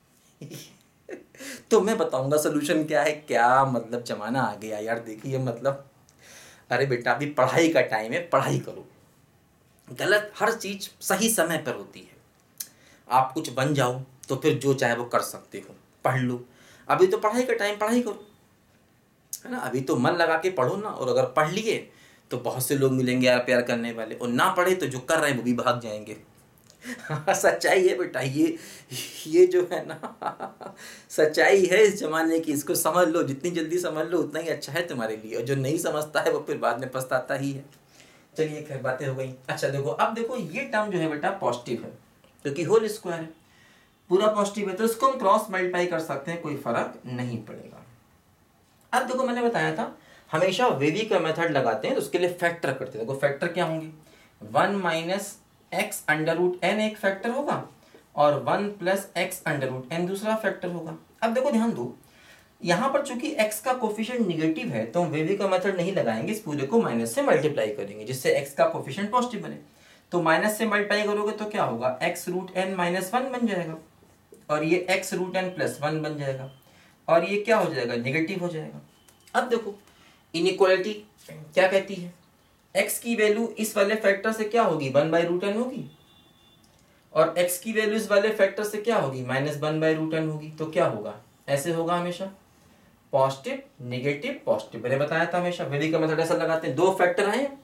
तो मैं बताऊंगा सोल्यूशन क्या है। क्या मतलब जमाना आ गया यार, देखिए मतलब अरे बेटा अभी पढ़ाई का टाइम है, पढ़ाई करो। गलत हर चीज़ सही समय पर होती है। आप कुछ बन जाओ तो फिर जो चाहे वो कर सकते हो, पढ़ लो। अभी तो पढ़ाई का टाइम, पढ़ाई करो, है ना। अभी तो मन लगा के पढ़ो ना, और अगर पढ़ लिए तो बहुत से लोग मिलेंगे यार प्यार करने वाले, और ना पढ़े तो जो कर रहे हैं वो भी भाग जाएंगे। सच्चाई है बेटा, ये जो है ना सच्चाई है इस जमाने की, इसको समझ लो। जितनी जल्दी समझ लो उतना ही अच्छा है तुम्हारे लिए, और जो नहीं समझता है वो फिर बाद में पछताता ही है। चलिए खैर बातें हो गई। अच्छा देखो अब देखो ये टर्म जो है बेटा पॉजिटिव है क्योंकि होल स्क्वायर है, पूरा पॉजिटिव है, तो इसको हम क्रॉस मल्टीप्लाई कर सकते हैं, कोई फर्क नहीं पड़ेगा। अब देखो मैंने बताया था हमेशा वेवी का मेथड लगाते हैं तो उसके लिए फैक्टर करते हैं। देखो फैक्टर क्या होंगे, 1 minus X under root N एक फैक्टर होगा और 1 plus X under root N दूसरा फैक्टर होगा। अब देखो ध्यान दो, यहाँ पर चूंकि x का कोफिशिएंट निगेटिव है तो हम वेवी का मेथड नहीं लगाएंगे, इस पूरे को माइनस से मल्टीप्लाई करेंगे जिससे x का कोफिशिएंट पॉजिटिव बने। तो माइनस से मल्टीप्लाई करोगे तो क्या होगा, x रूट एन माइनस 1 बन जाएगा, और ये x रूट एन प्लस 1 बन जाएगा, और ये क्या हो जाएगा, नेगेटिव हो जाएगा। अब देखो इनइक्वालिटी क्या कहती है, x की वैल्यू इस वाले फैक्टर से क्या होगी, 1 बाई रूट एन होगी, और x की वैल्यू इस वाले फैक्टर से क्या होगी, माइनस 1 बाई रूट एन होगी। तो क्या होगा, ऐसे होगा हमेशा, पॉजिटिव नेगेटिव पॉजिटिव। मैंने बताया था हमेशा वेवी का मेथड ऐसा लगाते हैं, दो फैक्टर आए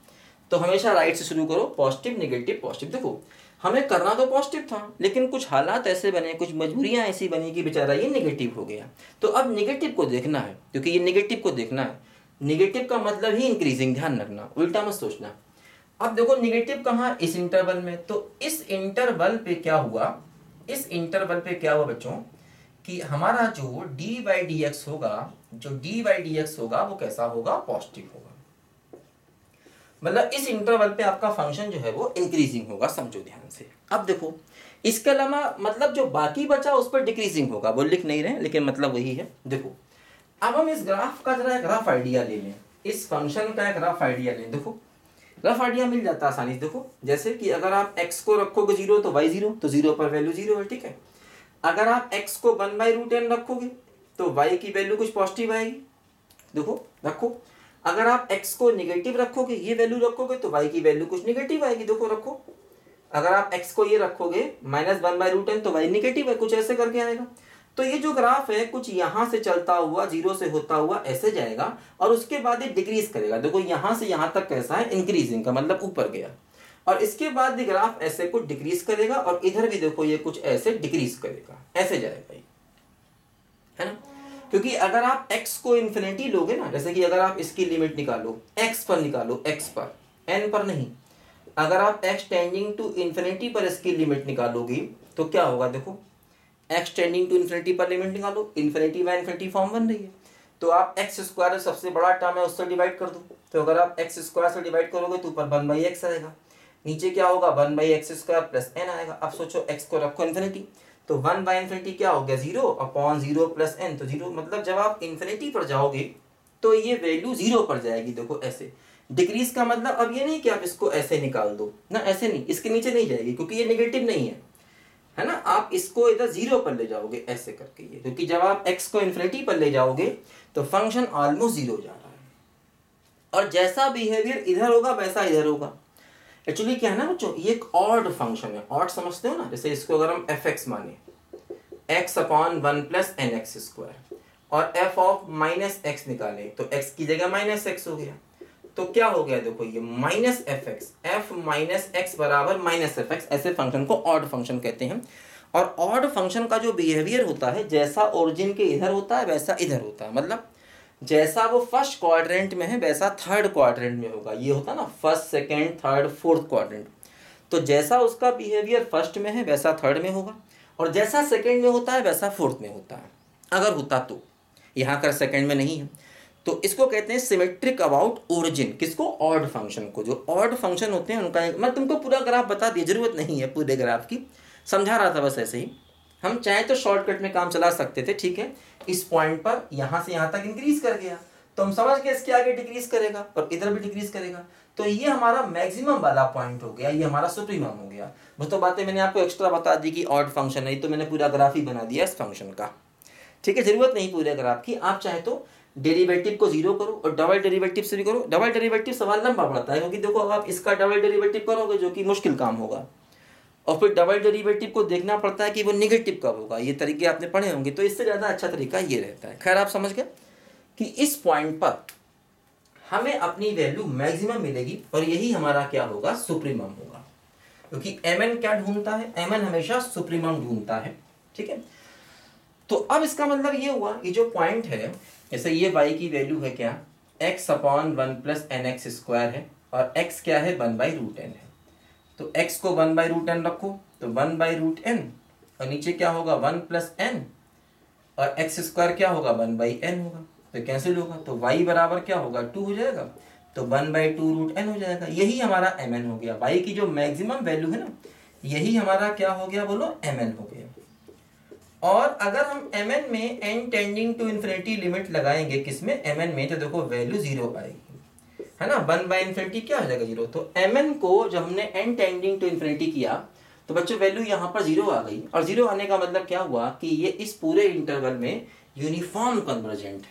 तो हमेशा राइट से शुरू करो, पॉजिटिव नेगेटिव पॉजिटिव। देखो हमें करना तो पॉजिटिव था, लेकिन कुछ हालात ऐसे बने, कुछ मजबूरियां ऐसी बनी कि बेचारा ये नेगेटिव हो गया। तो अब नेगेटिव को देखना है, क्योंकि ये नेगेटिव को देखना है। नेगेटिव का मतलब ही इंक्रीजिंग, ध्यान रखना, उल्टा मत सोचना। अब देखो नेगेटिव कहाँ, इस इंटरवल में। तो इस इंटरवल पे क्या हुआ, इस इंटरवल पे क्या हुआ बच्चों कि हमारा जो डी बाई डी एक्स होगा, जो डी बाई डी एक्स होगा वो कैसा होगा, पॉजिटिव होगा। मतलब इस इंटरवल पे आपका फंक्शन जो है वो इंक्रीजिंग होगा, समझो ध्यान से। अब देखो इसके अलावा मतलब जो बाकी बचा उस पर डिक्रीजिंग होगा, वो लिख नहीं रहे लेकिन मतलब वही है। देखो अब हम इस ग्राफ का जरा एक रफ आइडिया ले लें, इस फंक्शन का एक रफ आइडिया लें। देखो रफ आइडिया मिल जाता है आसानी से। देखो जैसे कि अगर आप x को रखोगे 0 तो y 0, तो 0 पर वैल्यू 0 है, ठीक है। अगर आप x को 1/√n रखोगे तो y की वैल्यू कुछ पॉजिटिव आएगी। देखो रखो, अगर आप x को निगेटिव रखोगे, ये वैल्यू रखोगे तो y की वैल्यू कुछ निगेटिव आएगी। देखो रखो, अगर आप x को ये रखोगे -1/√n तो y निगेटिव है, कुछ ऐसे करके आएगा। तो ये जो ग्राफ है कुछ यहाँ से चलता हुआ 0 से होता हुआ ऐसे जाएगा और उसके बाद ये डिक्रीज करेगा। देखो यहाँ से यहाँ तक कैसा है, इंक्रीजिंग का मतलब ऊपर गया, और इसके बाद ये ग्राफ ऐसे कुछ डिक्रीज करेगा और इधर भी देखो ये कुछ ऐसे डिक्रीज करेगा, ऐसे जाएगा ये, है ना। क्योंकि अगर आप x को इन्फिनिटी लोगे ना, जैसे कि अगर आप इसकी लिमिट निकालो, x पर निकालो, x पर, n पर नहीं, अगर आप x टेंडिंग टू इन्फिनिटी पर इसकी लिमिट निकालोगी तो क्या होगा। देखो x टेंडिंग टू इन्फिनिटी पर लिमिट निकालो, इन्फिनिटी बाय इन्फिनिटी फॉर्म बन रही है, तो आप x स्क्वायर सबसे बड़ा टर्म है उससे डिवाइड कर दो। तो अगर आप x स्क्वायर से डिवाइड करोगे तो ऊपर 1/x आएगा, नीचे क्या होगा 1/x स्क्वायर प्लस n आएगा। अब सोचो x को रखो इन्फिनिटी, तो 1/∞ क्या हो गया 0/0 प्लस n, तो 0 मतलब जब आप इन्फिनिटी पर जाओगे तो ये वैल्यू 0 पर जाएगी। देखो ऐसे डिक्रीज का मतलब अब ये नहीं कि आप इसको ऐसे निकाल दो ना, ऐसे नहीं, इसके नीचे नहीं जाएगी क्योंकि ये नेगेटिव नहीं है ना। आप इसको इधर 0 पर ले जाओगे ऐसे करके ये, क्योंकि जब आप x को इन्फिनिटी पर ले जाओगे तो फंक्शन ऑलमोस्ट 0 जा रहा है, और जैसा बिहेवियर इधर होगा वैसा इधर होगा। एक्चुअली क्या है ना बच्चों, ये एक ऑड फंक्शन है, ऑड समझते हो ना। जैसे इसको अगर हम fx माने x/1 प्लस nx² और f ऑफ -x निकाले तो x की जगह -x हो गया, तो क्या हो गया देखो ये -fx, f माइनस x बराबर -fx, ऐसे फंक्शन को ऑड फंक्शन कहते हैं। और ऑड फंक्शन का जो बिहेवियर होता है जैसा ओरिजिन के इधर होता है वैसा इधर होता है, मतलब जैसा वो फर्स्ट क्वाड्रेंट में है वैसा थर्ड क्वाड्रेंट में होगा। ये होता है ना first second third fourth quadrant, तो जैसा उसका बिहेवियर फर्स्ट में है वैसा थर्ड में होगा, और जैसा सेकेंड में होता है वैसा फोर्थ में होता है, अगर होता तो। यहाँ कर सेकेंड में नहीं है, तो इसको कहते हैं सिमेट्रिक अबाउट ओरिजिन। किसको, ऑड फंक्शन को। जो ऑड फंक्शन होते हैं उनका, मैं तुमको पूरा ग्राफ बता दिया, जरूरत नहीं है पूरे ग्राफ की, समझा रहा था बस ऐसे ही। हम चाहे तो शॉर्टकट में काम चला सकते थे, ठीक है। इस पॉइंट पर यहाँ से यहाँ तक इंक्रीज कर गया तो हम समझ गए इसके आगे डिक्रीज करेगा और इधर भी डिक्रीज करेगा, तो ये हमारा मैक्सिमम वाला पॉइंट हो गया, ये हमारा सुप्रीमम हो गया। वो तो बातें मैंने आपको एक्स्ट्रा बता दी कि ऑड फंक्शन है, तो मैंने पूरा ग्राफ ही बना दिया इस फंक्शन का, ठीक है। जरूरत नहीं पूरे ग्राफ की, आप चाहे तो डेरिवेटिव को 0 करो और डबल डेरिवेटिव से भी करो। डबल डेरिवेटिव सवाल लंबा पड़ता है, क्योंकि देखो आप इसका डबल डेरिवेटिव करोगे जो कि मुश्किल काम होगा, और फिर डबल डेरिवेटिव को देखना पड़ता है कि वो नेगेटिव कब होगा। ये तरीके आपने पढ़े होंगे, तो इससे ज़्यादा अच्छा तरीका ये रहता है। खैर आप समझ गए कि इस पॉइंट पर हमें अपनी वैल्यू मैक्सिमम मिलेगी और यही हमारा क्या होगा, सुप्रीमम होगा, क्योंकि mn क्या ढूंढता है, mn हमेशा सुप्रीमम ढूंढता है, ठीक है। तो अब इसका मतलब ये हुआ, ये जो पॉइंट है, जैसे ये y की वैल्यू है क्या, x/1 प्लस nx² है, और x क्या है 1/√n है, तो x को 1/√n रखो तो 1/√n, और नीचे क्या होगा 1 प्लस n, और x² क्या होगा 1/n होगा, तो कैंसिल होगा, तो y बराबर क्या होगा 2 हो जाएगा, तो 1/2√n हो जाएगा। यही हमारा mn हो गया, y की जो मैक्सिमम वैल्यू है ना, यही हमारा क्या हो गया बोलो, mn हो गया। और अगर हम mn में n tending to infinity limit लगाएंगे, किसमें, mn में, तो देखो वैल्यू 0 आएगी, है ना। 1/∞ क्या हो जाएगा 0, तो mn को जब हमने n टेंडिंग टू इन्फिनिटी किया तो बच्चों वैल्यू यहाँ पर 0 आ गई, और 0 आने का मतलब क्या हुआ कि ये इस पूरे इंटरवल में यूनिफॉर्म कन्वर्जेंट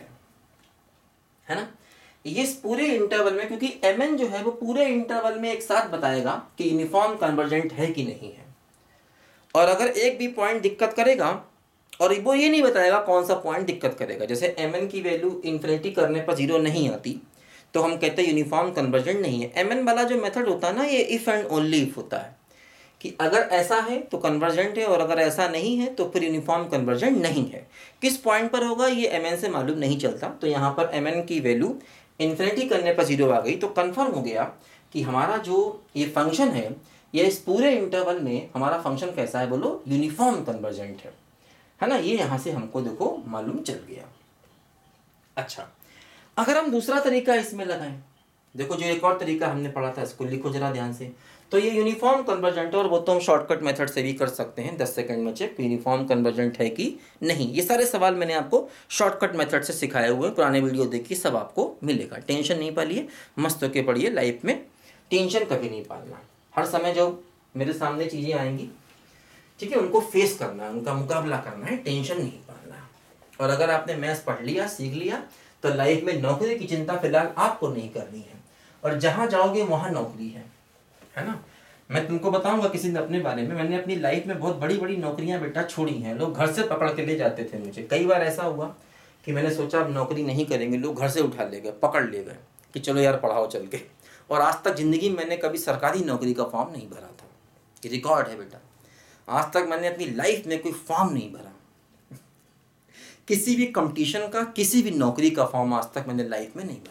है ना। ये इस पूरे इंटरवल में, क्योंकि mn जो है वो पूरे इंटरवल में एक साथ बताएगा कि यूनिफॉर्म कन्वर्जेंट है कि नहीं है, और अगर एक भी पॉइंट दिक्कत करेगा, और वो ये नहीं बताएगा कौन सा पॉइंट दिक्कत करेगा। जैसे mn की वैल्यू इन्फिनिटी करने पर 0 नहीं आती, तो हम कहते हैं यूनिफॉर्म कन्वर्जेंट नहीं है। एमएन वाला जो मेथड होता है ना, ये इफ़ एंड ओनली इफ होता है कि अगर ऐसा है तो कन्वर्जेंट है और अगर ऐसा नहीं है तो फिर यूनिफॉर्म कन्वर्जेंट नहीं है। किस पॉइंट पर होगा ये एमएन से मालूम नहीं चलता। तो यहाँ पर एमएन की वैल्यू इन्फिनिटी करने पर 0 आ गई, तो कन्फर्म हो गया कि हमारा जो ये फंक्शन है, ये इस पूरे इंटरवल में हमारा फंक्शन कैसा है, बोलो यूनिफॉर्म कन्वर्जेंट है ना। ये यहाँ से हमको देखो मालूम चल गया। अच्छा, अगर हम दूसरा तरीका इसमें लगाएं, देखो जो एक और तरीका हमने पढ़ा था, इसको लिखो जरा ध्यान से। तो ये यूनिफॉर्म कन्वर्जेंट है और वो तो हम शॉर्टकट मेथड से भी कर सकते हैं, 10 सेकंड में चेक यूनिफॉर्म कन्वर्जेंट है कि नहीं। ये सारे सवाल मैंने आपको शॉर्टकट मेथड से सिखाए हुए, पुराने वीडियो देखिए, सब आपको मिलेगा। टेंशन नहीं पालिए, मस्त होके पढ़िए। लाइफ में टेंशन कभी नहीं पालना। हर समय जो मेरे सामने चीज़ें आएंगी, ठीक है, उनको फेस करना है, उनका मुकाबला करना है, टेंशन नहीं पालना है। और अगर आपने मैथ्स पढ़ लिया, सीख लिया, तो लाइफ में नौकरी की चिंता फिलहाल आपको नहीं करनी है। और जहाँ जाओगे वहाँ नौकरी है ना। मैं तुमको बताऊंगा किसी दिन अपने बारे में। मैंने अपनी लाइफ में बहुत बड़ी बड़ी नौकरियां बेटा छोड़ी हैं। लोग घर से पकड़ के ले जाते थे मुझे। कई बार ऐसा हुआ कि मैंने सोचा अब नौकरी नहीं करेंगे, लोग घर से उठा ले गए, पकड़ ले गए कि चलो यार पढ़ाओ चल के। और आज तक ज़िंदगी में मैंने कभी सरकारी नौकरी का फॉर्म नहीं भरा था। ये रिकॉर्ड है बेटा। आज तक मैंने अपनी लाइफ में कोई फॉर्म नहीं भरा, किसी भी कंपटीशन का, किसी भी नौकरी का फॉर्म आज तक मैंने लाइफ में नहीं भरा।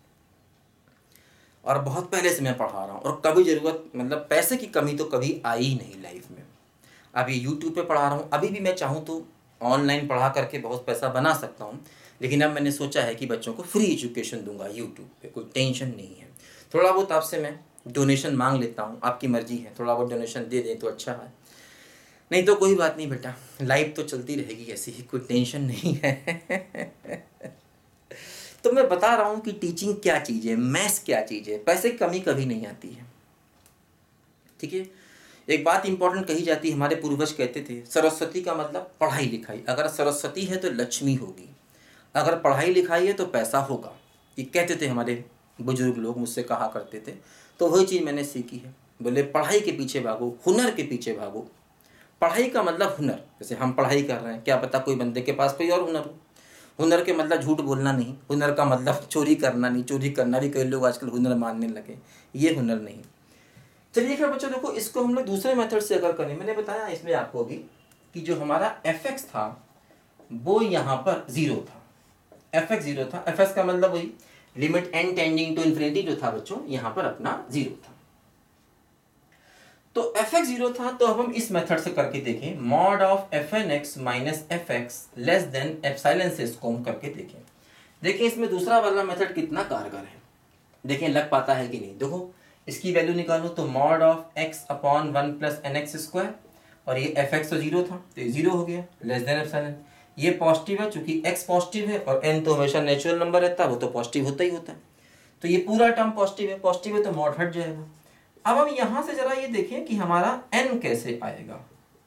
और बहुत पहले से मैं पढ़ा रहा हूँ और कभी ज़रूरत, मतलब पैसे की कमी तो कभी आई ही नहीं लाइफ में। अभी यूट्यूब पे पढ़ा रहा हूँ, अभी भी मैं चाहूँ तो ऑनलाइन पढ़ा करके बहुत पैसा बना सकता हूँ। लेकिन अब मैंने सोचा है कि बच्चों को फ्री एजुकेशन दूंगा यूट्यूब पे, कोई टेंशन नहीं है। थोड़ा बहुत आपसे मैं डोनेशन मांग लेता हूँ, आपकी मर्जी है, थोड़ा बहुत डोनेशन दे दें तो अच्छा है, नहीं तो कोई बात नहीं बेटा, लाइफ तो चलती रहेगी ऐसी ही, कोई टेंशन नहीं है। तो मैं बता रहा हूँ कि टीचिंग क्या चीज़ है, मैथ्स क्या चीज़ है, पैसे की कमी कभी नहीं आती है, ठीक है। एक बात इंपॉर्टेंट कही जाती है, हमारे पूर्वज कहते थे सरस्वती का मतलब पढ़ाई लिखाई। अगर सरस्वती है तो लक्ष्मी होगी, अगर पढ़ाई लिखाई है तो पैसा होगा। ये कहते थे हमारे बुजुर्ग लोग, मुझसे कहा करते थे। तो वही चीज़ मैंने सीखी है। बोले पढ़ाई के पीछे भागो, हुनर के पीछे भागो। पढ़ाई का मतलब हुनर, जैसे हम पढ़ाई कर रहे हैं, क्या पता कोई बंदे के पास कोई और हुनर हो। हुनर के मतलब झूठ बोलना नहीं, हुनर का मतलब चोरी करना नहीं। चोरी करना भी कई लोग आजकल हुनर मानने लगे, ये हुनर नहीं। चलिए फिर बच्चों देखो, इसको हम लोग दूसरे मेथड से अगर करें, मैंने बताया इसमें आपको भी कि जो हमारा fx था वो यहाँ पर 0 था। fx 0 था, fx का मतलब वही limit n tending to infinity जो था बच्चों, यहाँ पर अपना 0 था। तो fx 0 था, तो अब हम इस मेथड से करके देखें, mod of fnx minus fx less than epsilon से इसको हम करके देखें। देखिए इसमें दूसरा वाला मेथड कितना कारगर है, देखें लग पाता है कि नहीं। देखो इसकी वैल्यू निकालो, तो mod of x upon 1 plus nx square, और ये fx तो 0 था तो ये 0 हो गया, लेस देन एप्सिलॉन। ये पॉजिटिव है, चूंकि x पॉजिटिव है और n तो हमेशा नेचुरल नंबर रहता है, वो तो पॉजिटिव होता ही होता है, तो ये पूरा टर्म पॉजिटिव है। पॉजिटिव है तो मॉड हट जाएगा। अब हम यहां से जरा ये देखें कि हमारा n कैसे आएगा।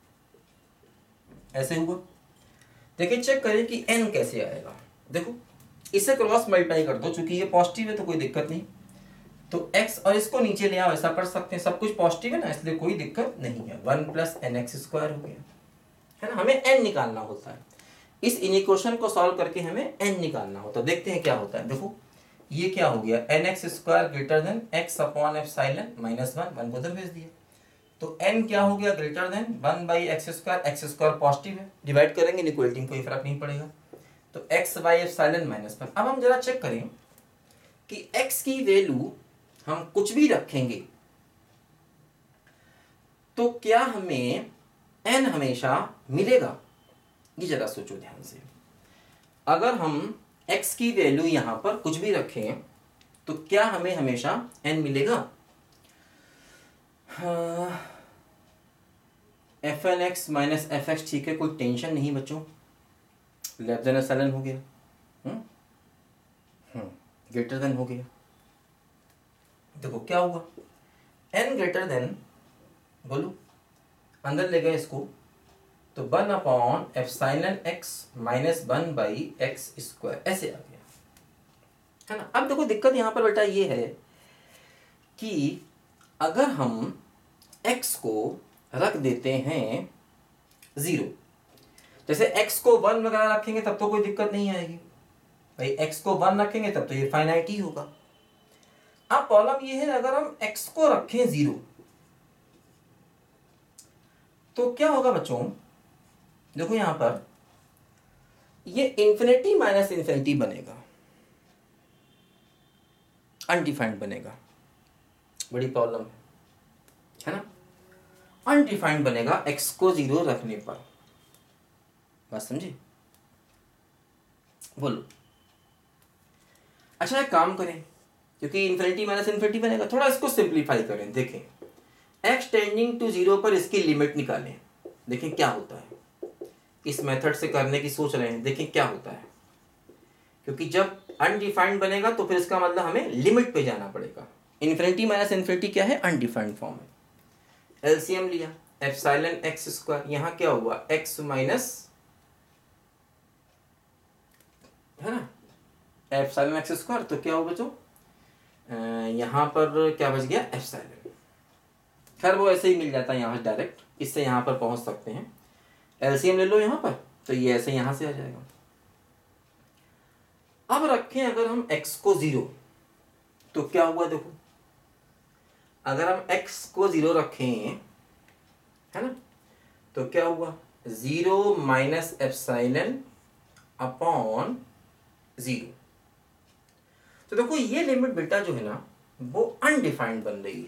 ऐसे हुआ, देखिए चेक करें कि n कैसे आएगा। देखो इसे क्रॉस मल्टीप्लाई कर दो, चूंकि ये पॉजिटिव है तो कोई दिक्कत नहीं, तो x और इसको नीचे ले आओ, ऐसा कर सकते हैं, सब कुछ पॉजिटिव है ना, इसलिए कोई दिक्कत नहीं है। 1 प्लस nx स्क्वायर हो गया, है ना। हमें n निकालना होता है, इस इक्वेशन को सॉल्व करके हमें n निकालना होता है। देखते हैं क्या होता है। देखो ये क्या हो गया, nx square greater than x upon epsilon minus 1, 1 को उधर भेज दिया, तो n क्या हो गया, greater than 1 by X square positive है, डिवाइड करेंगे इक्वलिटी में कोई फर्क नहीं पड़ेगा, तो x बाई एप्सिलॉन माइनस 1। अब हम जरा चेक करें कि x की वैल्यू हम कुछ भी रखेंगे तो क्या हमें n हमेशा मिलेगा, ये जरा सोचो ध्यान से। अगर हम x की वैल्यू यहां पर कुछ भी रखें तो क्या हमें हमेशा n मिलेगा। fn x माइनस एफ एक्स, ठीक है, कोई टेंशन नहीं बच्चों, लेस देन एप्सिलॉन हो गया, ग्रेटर देन हो गया। देखो क्या हुआ, n ग्रेटर देन, बोलो अंदर ले गए इसको, तो 1 upon epsilon x minus 1 by X square, ऐसे आ गया, है ना। अब देखो दिक्कत यहाँ पर बेटा ये है कि अगर हम x को रख देते हैं 0, जैसे x को 1 वगैरह रखेंगे तब तो कोई दिक्कत नहीं आएगी भाई, x को 1 रखेंगे तब तो ये फाइनाइट ही होगा, अब प्रॉब्लम ये है, अगर हम x को रखें 0 तो क्या होगा बच्चों, देखो यहां पर ये इन्फिनिटी माइनस इन्फिनिटी बनेगा, अनडिफाइंड बनेगा, बड़ी प्रॉब्लम है ना। अनडिफाइंड बनेगा x को 0 रखने पर, बात समझे, बोलो। अच्छा एक काम करें, क्योंकि इन्फिनिटी माइनस इन्फिनिटी बनेगा, थोड़ा इसको सिंप्लीफाई करें। देखें x टेंडिंग टू 0 पर इसकी लिमिट निकालें, देखें क्या होता है। इस मेथड से करने की सोच रहे हैं, देखें क्या होता है, क्योंकि जब अनडिफाइंड बनेगा तो फिर इसका मतलब हमें लिमिट पे जाना पड़ेगा। इन्फिनिटी माइनस इन्फिनिटी क्या है, अनडिफाइंड फॉर्म है। एलसीएम लिया, एप्सिलॉन एक्स स्क्वायर, यहाँ क्या हुआ x माइनस, है ना, एप्सिलॉन एक्स स्क्वायर, तो क्या होगा बच्चों, यहाँ पर क्या बच गया, एप्सिलॉन। खैर वो ऐसे ही मिल जाता है यहाँ से डायरेक्ट, इससे यहाँ पर पहुँच सकते हैं। एलसीएम ले लो यहाँ पर, तो ये ऐसे यहाँ से आ जाएगा। अब रखें अगर हम x को 0, तो क्या हुआ देखो, अगर हम x को 0 रखें, है ना, तो क्या हुआ 0 माइनस एप्सिलॉन अपॉन 0। तो देखो ये लिमिट बेटा जो है ना वो अनडिफाइंड बन रही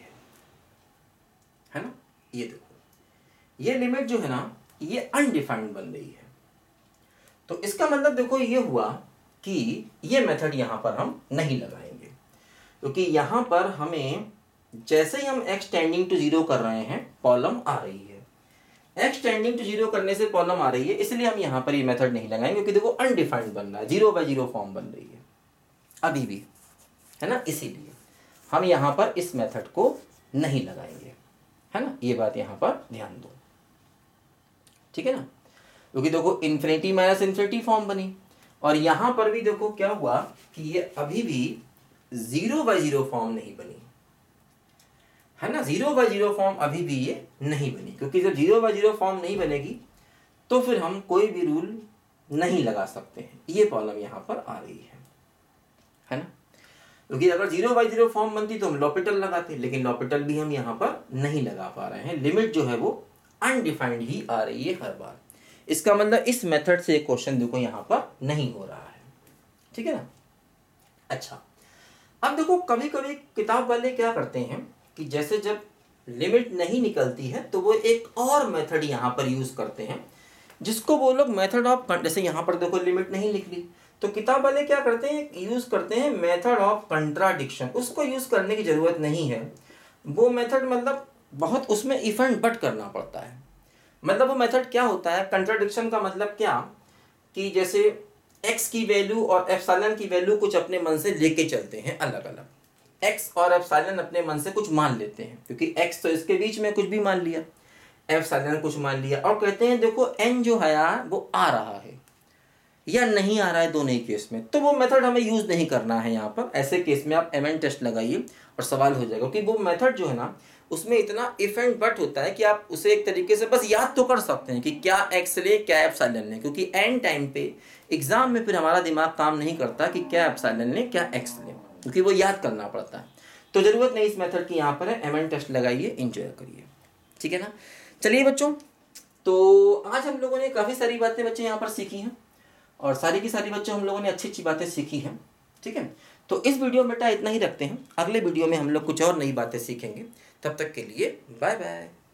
है ना, ये देखो ये लिमिट जो है ना ये अनडिफाइंड बन रही है। तो इसका मतलब देखो ये हुआ कि ये मेथड यहां पर हम नहीं लगाएंगे, क्योंकि यहां पर हमें जैसे ही हम x टेंडिंग टू 0 कर रहे हैं प्रॉब्लम आ रही है। x टेंडिंग टू 0 करने से प्रॉब्लम आ रही है, इसलिए हम यहां पर ये मेथड नहीं लगाएंगे, क्योंकि देखो अनडिफाइंड बन रहा है, 0/0 फॉर्म बन रही है अभी भी, है ना, इसीलिए हम यहां पर इस मेथड को नहीं लगाएंगे, है ना, ये बात यहां पर ध्यान दो, ठीक है ना। क्योंकि देखो इन्फिनिटी माइनस इन्फिनिटी फॉर्म बनी, और यहां पर भी देखो क्या हुआ कि ये अभी भी 0/0 फॉर्म नहीं बनी, है ना, 0/0 फॉर्म अभी भी ये नहीं बनी, क्योंकि जब 0/0 फॉर्म नहीं बनेगी तो फिर हम कोई भी रूल नहीं लगा सकते हैं, ये प्रॉब्लम यहां पर आ रही है ना। क्योंकि अगर 0/0 फॉर्म बनती तो हम लॉपिटल लगाते, लेकिन लॉपिटल भी हम यहाँ पर नहीं लगा पा रहे हैं, लिमिट जो है वो अनडिफाइंड ही आ रही है हर बार। इसका मतलब इस मेथड से क्वेश्चन देखो यहाँ पर नहीं हो रहा है, ठीक है ना। अच्छा अब देखो कभी कभी किताब वाले क्या करते हैं कि जैसे जब लिमिट नहीं निकलती है तो वो एक और मेथड यहाँ पर यूज करते हैं, जिसको वो लोग मेथड ऑफ, जैसे यहाँ पर देखो लिमिट नहीं निकली तो किताब वाले क्या करते हैं, यूज करते हैं मेथड ऑफ कंट्राडिक्शन। उसको यूज करने की जरूरत नहीं है, वो मेथड मतलब बहुत उसमें इफ एंड बट करना पड़ता है। मतलब वो मेथड क्या होता है, कंट्राडिक्शन का मतलब क्या कि जैसे x की वैल्यू और एप्सिलॉन की वैल्यू कुछ अपने मन से लेके चलते हैं अलग अलग, x और एप्सिलॉन अपने मन से कुछ मान लेते हैं, क्योंकि x तो इसके बीच में कुछ भी मान लिया, एप्सिलॉन कुछ मान लिया, और कहते हैं देखो n जो है वो आ रहा है या नहीं आ रहा है दोनों ही केस में, तो वो मेथड हमें यूज नहीं करना है यहाँ पर। ऐसे केस में आप MN टेस्ट लगाइए और सवाल हो जाएगा, क्योंकि वो मेथड जो है ना उसमें इतना इफ एंड बट होता है कि आप उसे एक तरीके से बस याद तो कर सकते हैं कि क्या x ले क्या एप्सिलॉन ले, क्योंकि एंड टाइम पे एग्जाम में फिर हमारा दिमाग काम नहीं करता कि क्या एप्सिलॉन ले क्या x ले, क्योंकि वो याद करना पड़ता है। तो जरूरत नहीं इस मेथड की यहाँ पर है, MN टेस्ट लगाइए, एंजॉय करिए, ठीक है ना। चलिए बच्चों, तो आज हम लोगों ने काफ़ी सारी बातें बच्चे यहाँ पर सीखी हैं, और सारी की सारी बच्चों हम लोगों ने अच्छी अच्छी बातें सीखी हैं, ठीक है। तो इस वीडियो में बेटा इतना ही रखते हैं, अगले वीडियो में हम लोग कुछ और नई बातें सीखेंगे। तब तक के लिए बाय बाय।